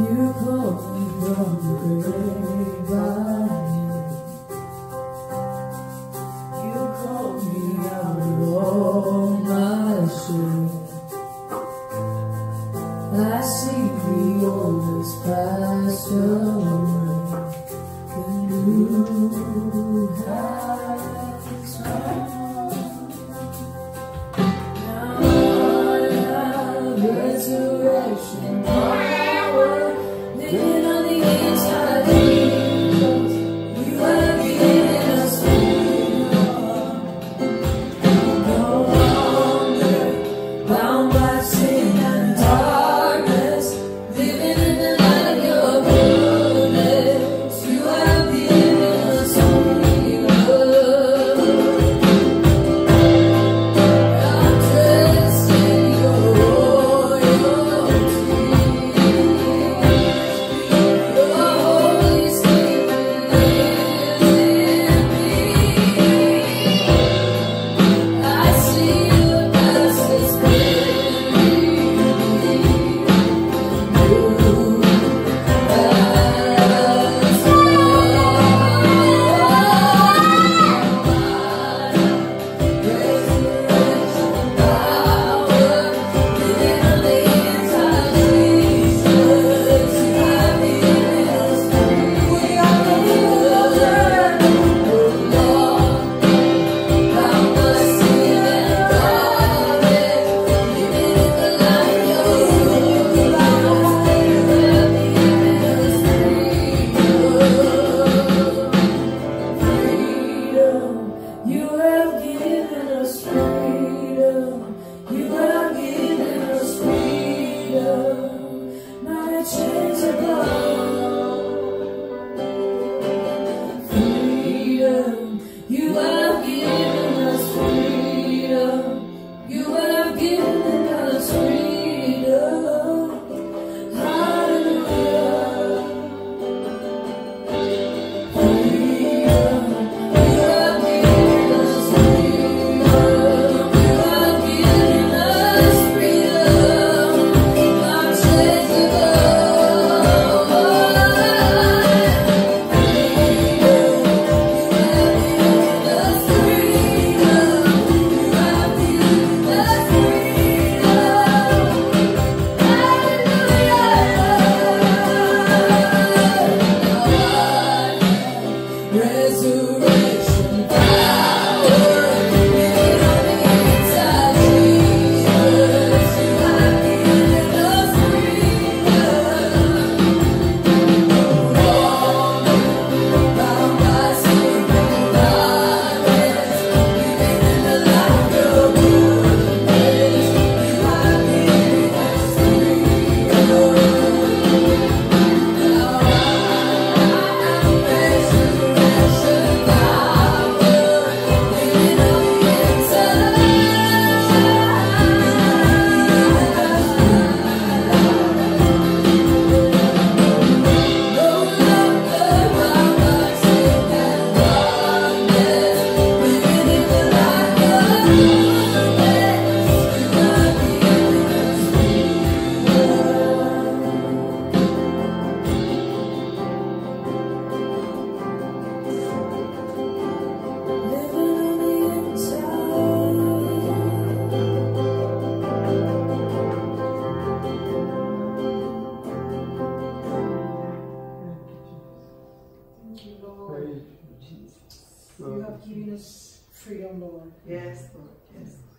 You called me from the grapevine. You called me out of all my shame. I see the oldest past away, and you have come. Now I have resurrection power, living on the inside of me. You have given us freedom, no longer bound by sin and darkness, living in the light of your goodness. You have given us freedom. I'm dressed in your royalty. Your Holy Spirit lives in me. I see the past is You have given us freedom. You have given us freedom. My chains are gone. Freedom. You have given us freedom. You have given us freedom. Hallelujah. Freedom. You have given us freedom. You have given us freedom. I'm chains are gone. Resurrection power, living on the inside of Jesus. You have given us freedom. No longer bound by sin and darkness, living in the light of your goodness. You have given us freedom. Now I have resurrection power, living on the inside. No longer bound by sin and darkness, living in the light of goodness. You have given us living on the inside. Thank you, Lord. Praise You have given us freedom, Lord. Yes, Lord. Yes.